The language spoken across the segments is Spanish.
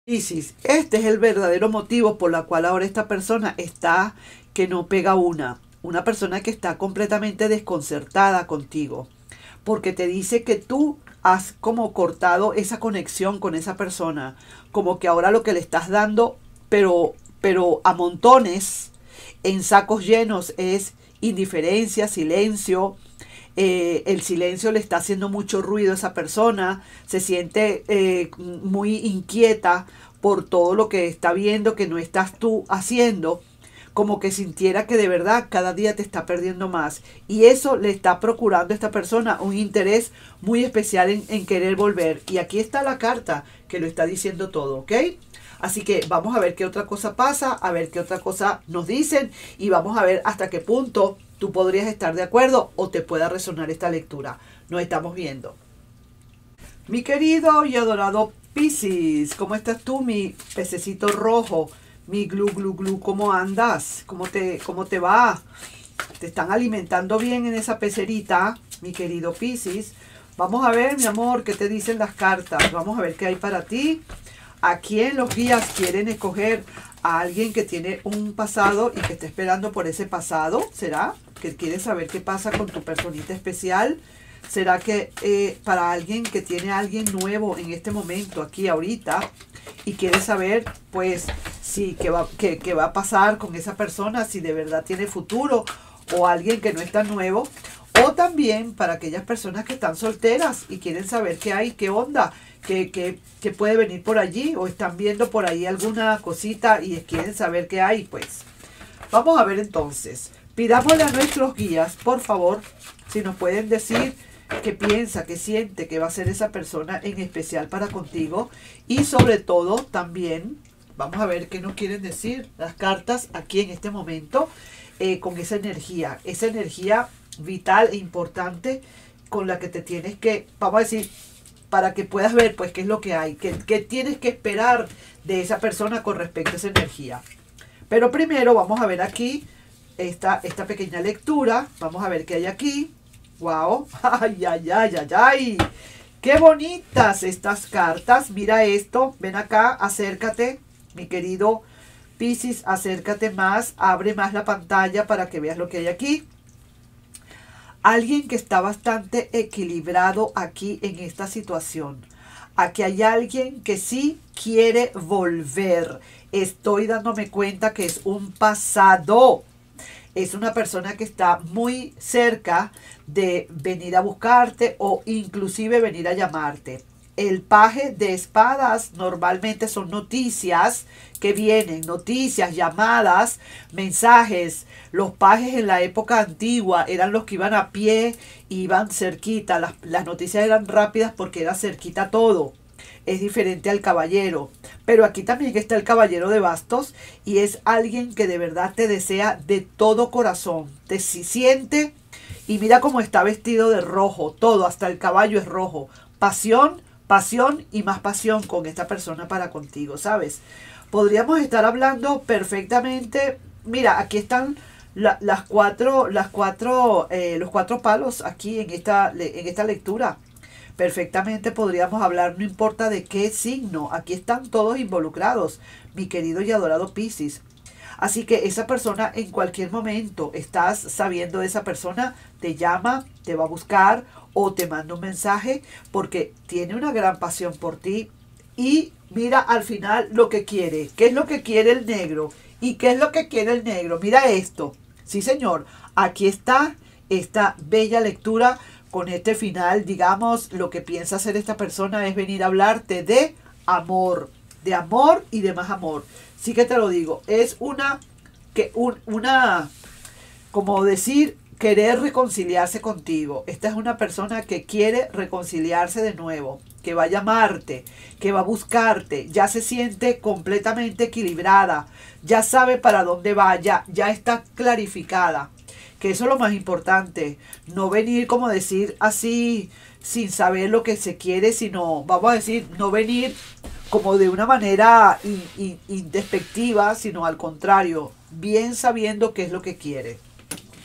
Piscis, este es el verdadero motivo por la cual ahora esta persona está que no pega una persona que está completamente desconcertada contigo, porque te dice que tú has como cortado esa conexión con esa persona, como que ahora lo que le estás dando, pero a montones, en sacos llenos, es indiferencia, silencio. El silencio le está haciendo mucho ruido a esa persona, se siente muy inquieta por todo lo que está viendo que no estás tú haciendo, como que sintiera que de verdad cada día te está perdiendo más. Y eso le está procurando a esta persona un interés muy especial en querer volver. Y aquí está la carta que lo está diciendo todo, ¿ok? Así que vamos a ver qué otra cosa pasa, a ver qué otra cosa nos dicen y vamos a ver hasta qué punto tú podrías estar de acuerdo o te pueda resonar esta lectura. Nos estamos viendo. Mi querido y adorado Piscis, ¿cómo estás tú, mi pececito rojo? Mi glu glu glu, ¿cómo andas? ¿Cómo te va? ¿Te están alimentando bien en esa pecerita, mi querido Piscis? Vamos a ver, mi amor, qué te dicen las cartas. Vamos a ver qué hay para ti. ¿A quién los guías quieren escoger? ¿A alguien que tiene un pasado y que está esperando por ese pasado? ¿Será que quiere saber qué pasa con tu personita especial? ¿Será que para alguien que tiene a alguien nuevo en este momento, aquí ahorita, y quiere saber, pues, si qué va a pasar con esa persona, si de verdad tiene futuro, o alguien que no es tan nuevo? O también para aquellas personas que están solteras y quieren saber qué hay, qué onda, qué puede venir por allí, o están viendo por ahí alguna cosita y quieren saber qué hay, pues. Vamos a ver entonces. Pidámosle a nuestros guías, por favor, si nos pueden decir qué piensa, qué siente, qué va a ser esa persona en especial para contigo. Y sobre todo también, vamos a ver qué nos quieren decir las cartas aquí en este momento, con esa energía vital e importante con la que te tienes que, vamos a decir, para que puedas ver pues qué es lo que hay, qué tienes que esperar de esa persona con respecto a esa energía. Pero primero vamos a ver aquí esta pequeña lectura, vamos a ver qué hay aquí. ¡Wow! ¡Ay, ay, ay, ay, ay! ¡Qué bonitas estas cartas! Mira esto, ven acá, acércate, mi querido Piscis, acércate más, abre más la pantalla para que veas lo que hay aquí. Alguien que está bastante equilibrado aquí en esta situación. Aquí hay alguien que sí quiere volver. Estoy dándome cuenta que es un pasado. Es una persona que está muy cerca de venir a buscarte o inclusive venir a llamarte. El paje de espadas normalmente son noticias que vienen, noticias, llamadas, mensajes. Los pajes en la época antigua eran los que iban a pie, iban cerquita. Las noticias eran rápidas porque era cerquita todo. Es diferente al caballero. Pero aquí también está el caballero de bastos y es alguien que de verdad te desea de todo corazón. Te siente y mira cómo está vestido de rojo. Todo, hasta el caballo es rojo. Pasión, pasión y más pasión con esta persona para contigo, ¿sabes? Podríamos estar hablando perfectamente. Mira, aquí están los cuatro palos aquí en esta lectura. Perfectamente podríamos hablar, no importa de qué signo, aquí están todos involucrados, mi querido y adorado Piscis. Así que esa persona en cualquier momento, estás sabiendo de esa persona, te llama, te va a buscar o te manda un mensaje porque tiene una gran pasión por ti. Y mira al final lo que quiere. ¿Qué es lo que quiere el negro? ¿Y qué es lo que quiere el negro? Mira esto. Sí, señor. Aquí está esta bella lectura con este final. Digamos, lo que piensa hacer esta persona es venir a hablarte de amor y de más amor. Sí que te lo digo. Es como decir, querer reconciliarse contigo. Esta es una persona que quiere reconciliarse de nuevo, que va a llamarte, que va a buscarte, ya se siente completamente equilibrada, ya sabe para dónde va, ya está clarificada. Que eso es lo más importante, no venir como decir así sin saber lo que se quiere, sino, vamos a decir, no venir como de una manera indespectiva, sino al contrario, bien sabiendo qué es lo que quiere.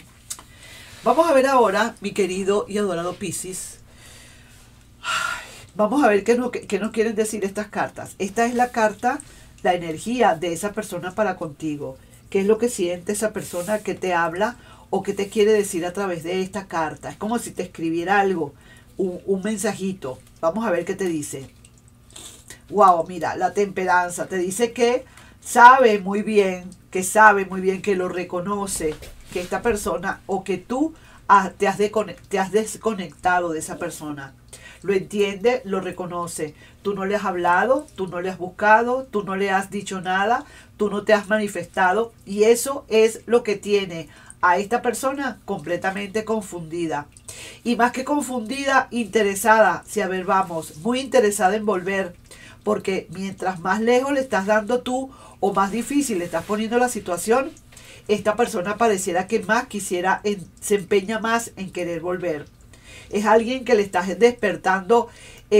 Vamos a ver ahora, mi querido y adorado Piscis, Vamos a ver qué nos quieren decir estas cartas. Esta es la carta, la energía de esa persona para contigo. ¿Qué es lo que siente esa persona que te habla o que te quiere decir a través de esta carta? Es como si te escribiera algo, un mensajito. Vamos a ver qué te dice. Wow, mira, la temperanza. Te dice que sabe muy bien que lo reconoce, que esta persona o que tú te has desconectado de esa persona. Lo entiende, lo reconoce. Tú no le has hablado, tú no le has buscado, tú no le has dicho nada, tú no te has manifestado. Y eso es lo que tiene a esta persona completamente confundida. Y más que confundida, interesada, si a ver, vamos, muy interesada en volver. Porque mientras más lejos le estás dando tú o más difícil le estás poniendo la situación, esta persona pareciera que más quisiera, se empeña más en querer volver. Es alguien que le estás despertando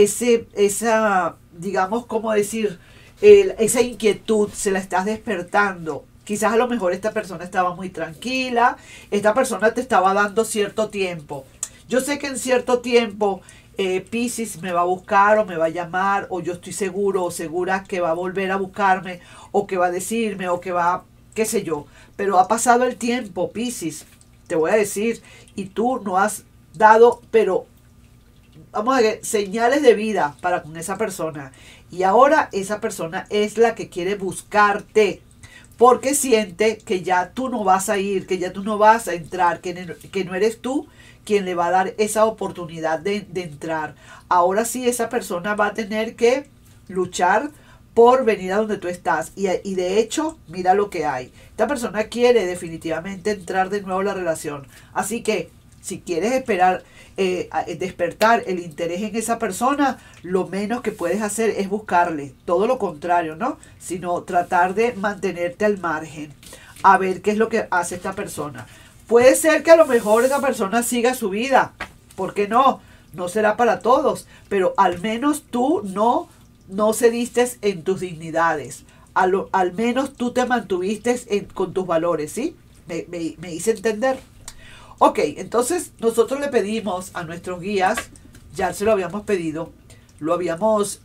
digamos, ¿cómo decir? Esa inquietud, se la estás despertando. Quizás a lo mejor esta persona estaba muy tranquila, esta persona te estaba dando cierto tiempo. Yo sé que en cierto tiempo Piscis me va a buscar o me va a llamar, o yo estoy seguro o segura que va a volver a buscarme, o que va a decirme, o que va, qué sé yo. Pero ha pasado el tiempo, Piscis, te voy a decir, y tú no has dado, pero vamos a ver, señales de vida para con esa persona. Y ahora esa persona es la que quiere buscarte, porque siente que ya tú no vas a ir, que ya tú no vas a entrar, que no eres tú quien le va a dar esa oportunidad de entrar. Ahora sí esa persona va a tener que luchar por venir a donde tú estás. Y de hecho, mira lo que hay. Esta persona quiere definitivamente entrar de nuevo a la relación. Así que si quieres esperar, despertar el interés en esa persona, lo menos que puedes hacer es buscarle. Todo lo contrario, ¿no? Sino tratar de mantenerte al margen. A ver qué es lo que hace esta persona. Puede ser que a lo mejor esa persona siga su vida. ¿Por qué no? No será para todos. Pero al menos tú no cediste en tus dignidades. Al menos tú te mantuviste con tus valores, ¿sí? Me hice entender. Ok, entonces nosotros le pedimos a nuestros guías, ya se lo habíamos pedido, lo habíamos,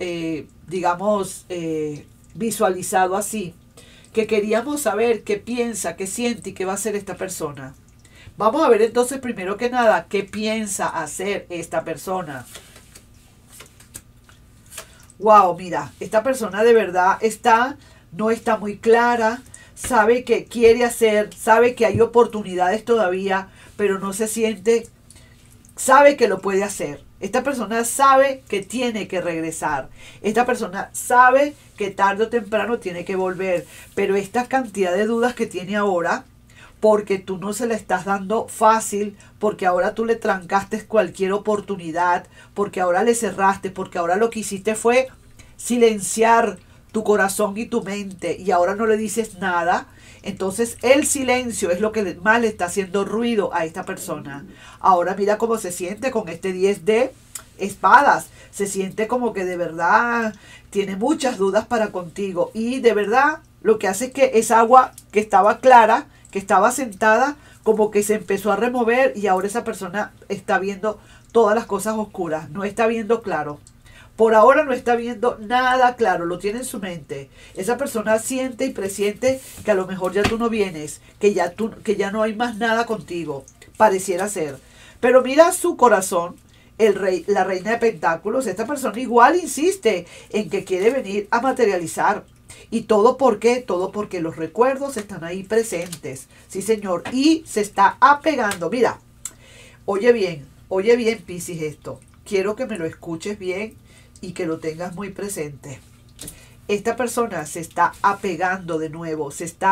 visualizado así, que queríamos saber qué piensa, qué siente y qué va a hacer esta persona. Vamos a ver entonces primero que nada qué piensa hacer esta persona. Wow, mira, esta persona de verdad no está muy clara, sabe que quiere hacer, sabe que hay oportunidades todavía, pero no se siente, sabe que lo puede hacer. Esta persona sabe que tiene que regresar. Esta persona sabe que tarde o temprano tiene que volver. Pero esta cantidad de dudas que tiene ahora, porque tú no se la estás dando fácil, porque ahora tú le trancaste cualquier oportunidad, porque ahora le cerraste, porque ahora lo que hiciste fue silenciar tu corazón y tu mente y ahora no le dices nada. Entonces el silencio es lo que más le está haciendo ruido a esta persona. Ahora mira cómo se siente con este 10 de espadas. Se siente como que de verdad tiene muchas dudas para contigo. Y de verdad lo que hace es que esa agua que estaba clara, que estaba sentada, como que se empezó a remover y ahora esa persona está viendo todas las cosas oscuras. No está viendo claro. Por ahora no está viendo nada claro, lo tiene en su mente. Esa persona siente y presiente que a lo mejor ya tú no vienes, que ya no hay más nada contigo, pareciera ser. Pero mira su corazón, la reina de pentáculos, esta persona igual insiste en que quiere venir a materializar. ¿Y todo por qué? Todo porque los recuerdos están ahí presentes. Sí, señor. Y se está apegando. Mira, oye bien, Piscis, esto. Quiero que me lo escuches bien y que lo tengas muy presente. Esta persona se está apegando de nuevo,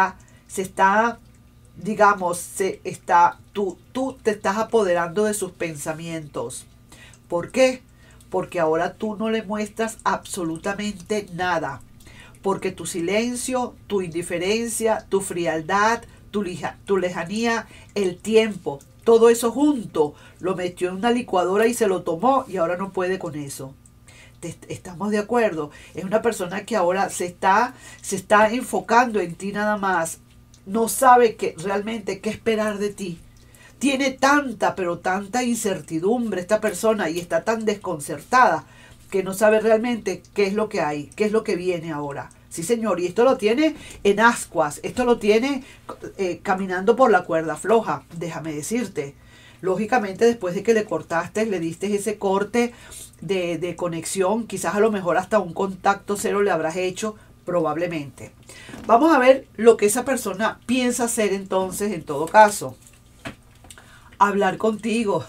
tú te estás apoderando de sus pensamientos. ¿Por qué? Porque ahora tú no le muestras absolutamente nada. Porque tu silencio, tu indiferencia, tu frialdad, tu lejanía, el tiempo, todo eso junto, lo metió en una licuadora y se lo tomó y ahora no puede con eso. Estamos de acuerdo. Es una persona que ahora se está enfocando en ti nada más. No sabe realmente qué esperar de ti. Tiene tanta, pero tanta incertidumbre esta persona y está tan desconcertada que no sabe realmente qué es lo que hay, qué es lo que viene ahora. Sí, señor, y esto lo tiene en ascuas, esto lo tiene caminando por la cuerda floja, déjame decirte. Lógicamente, después de que le cortaste, le diste ese corte de conexión, quizás a lo mejor hasta un contacto cero le habrás hecho, probablemente. Vamos a ver lo que esa persona piensa hacer entonces, en todo caso. Hablar contigo.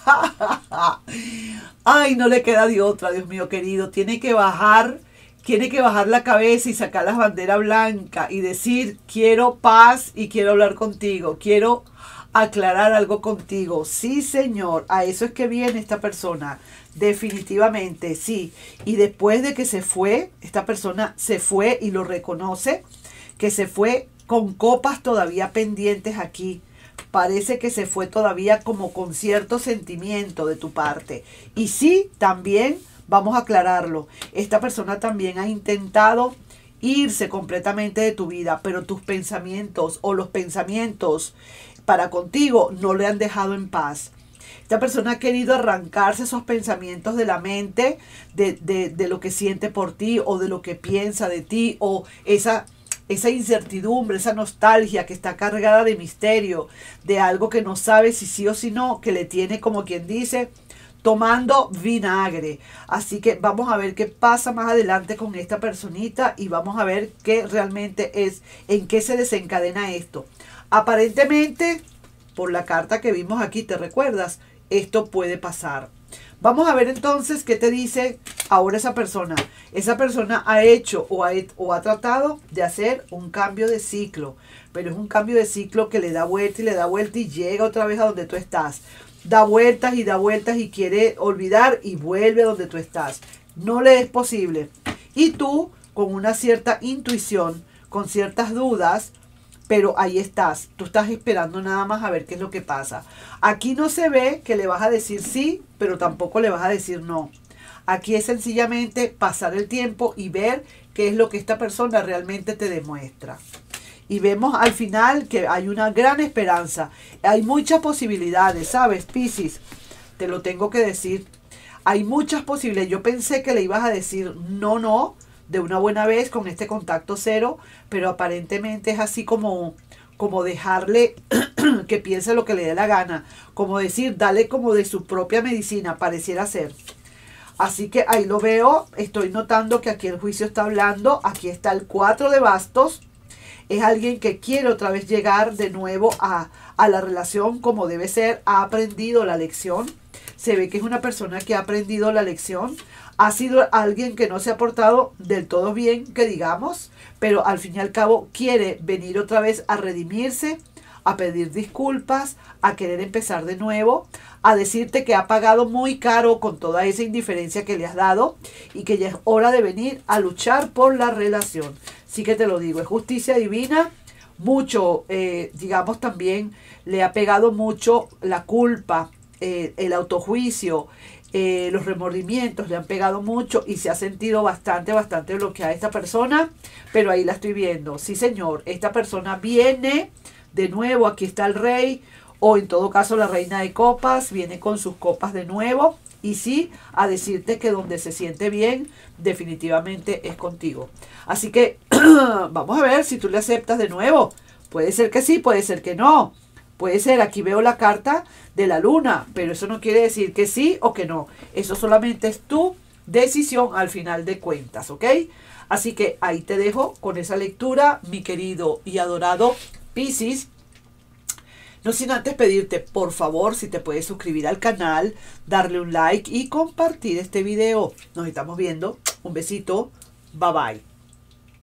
Ay, no le queda de otra, Dios mío querido. Tiene que bajar la cabeza y sacar la bandera blanca y decir, quiero paz y quiero hablar contigo. Quiero aclarar algo contigo. Sí, señor, a eso es que viene esta persona. Definitivamente, sí. Y después de que se fue, esta persona se fue y lo reconoce, que se fue con copas todavía pendientes aquí. Parece que se fue todavía como con cierto sentimiento de tu parte. Y sí, también vamos a aclararlo. Esta persona también ha intentado irse completamente de tu vida, pero tus pensamientos o los pensamientos para contigo no le han dejado en paz. Esta persona ha querido arrancarse esos pensamientos de la mente, de lo que siente por ti o de lo que piensa de ti, o esa incertidumbre, esa nostalgia que está cargada de misterio, de algo que no sabe si sí o si no, que le tiene, como quien dice, tomando vinagre. Así que vamos a ver qué pasa más adelante con esta personita y vamos a ver qué realmente es, en qué se desencadena esto. Aparentemente, por la carta que vimos aquí, ¿te recuerdas? Esto puede pasar. Vamos a ver entonces qué te dice ahora esa persona. Esa persona ha hecho o ha tratado de hacer un cambio de ciclo. Pero es un cambio de ciclo que le da vuelta y llega otra vez a donde tú estás. Da vueltas y quiere olvidar y vuelve a donde tú estás. No le es posible. Y tú, con una cierta intuición, con ciertas dudas, pero ahí estás. Tú estás esperando nada más a ver qué es lo que pasa. Aquí no se ve que le vas a decir sí, pero tampoco le vas a decir no. Aquí es sencillamente pasar el tiempo y ver qué es lo que esta persona realmente te demuestra. Y vemos al final que hay una gran esperanza. Hay muchas posibilidades, ¿sabes, Piscis? Te lo tengo que decir. Hay muchas posibilidades. Yo pensé que le ibas a decir no, de una buena vez con este contacto cero, pero aparentemente es así como dejarle que piense lo que le dé la gana. Como decir, dale como de su propia medicina, pareciera ser. Así que ahí lo veo. Estoy notando que aquí el juicio está hablando. Aquí está el 4 de bastos. Es alguien que quiere otra vez llegar de nuevo a la relación como debe ser. Ha aprendido la lección. Se ve que es una persona que ha aprendido la lección. Ha sido alguien que no se ha portado del todo bien, que digamos. Pero al fin y al cabo quiere venir otra vez a redimirse, a pedir disculpas, a querer empezar de nuevo, a decirte que ha pagado muy caro con toda esa indiferencia que le has dado y que ya es hora de venir a luchar por la relación. Sí que te lo digo, es justicia divina, mucho, digamos también le ha pegado mucho la culpa, el autojuicio, los remordimientos le han pegado mucho y se ha sentido bastante bloqueada esta persona, pero ahí la estoy viendo. Sí, señor, esta persona viene de nuevo, aquí está el rey, o en todo caso la reina de copas, viene con sus copas de nuevo, y sí, a decirte que donde se siente bien, definitivamente es contigo. Así que, vamos a ver si tú le aceptas de nuevo. Puede ser que sí, puede ser que no. Puede ser, aquí veo la carta de la luna, pero eso no quiere decir que sí o que no. Eso solamente es tu decisión al final de cuentas, ¿ok? Así que ahí te dejo con esa lectura, mi querido y adorado Piscis. No sin antes pedirte, por favor, si te puedes suscribir al canal, darle un like y compartir este video. Nos estamos viendo. Un besito. Bye bye.